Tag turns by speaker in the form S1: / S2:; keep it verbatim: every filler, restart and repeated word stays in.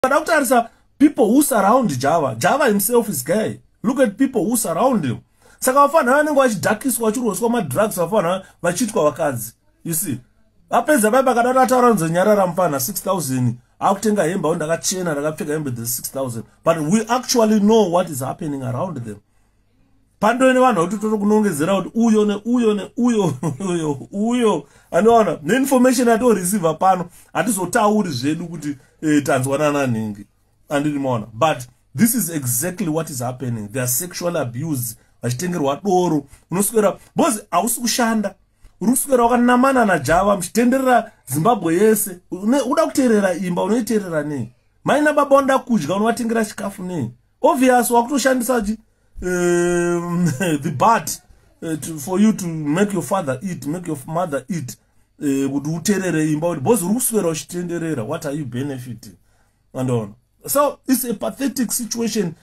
S1: People who surround Java, Java himself is gay. Look at people who surround him. Saka wafana vanenge vachidhakiswa vachiroswa madrugs vafana vachitwa vakadzi. You see, apedza baba kadata taranzo nyarara mfana six thousand akutenga hembe au ndakachena ndakapfeka hembe the six thousand, but we actually know what is happening around them. Pando ne vanhu kuti toro kunongezera kuti uyo ne uyo ne uyo uyo uyo anoona ne information ato receive pano atizotauri zvedu kuti eh, tanzwana naningi andimona. But this is exactly what is happening. There are sexual abuse vachitengerwa doro unoswera bozi ausi kushanda uruswera wakanamana na Java mchitenderera Zimbabwe yese uda kuteerera imba unoiteerera nei maina baba onda kudya unovatengera chikafu nei obvious wakutoshandisa chi um, the bat uh, to, for you to make your father eat, make your mother eat, kuti uh, uteerere imba kuti bozi uruswera uchitenderera. What are you benefiting? And on. So it's a pathetic situation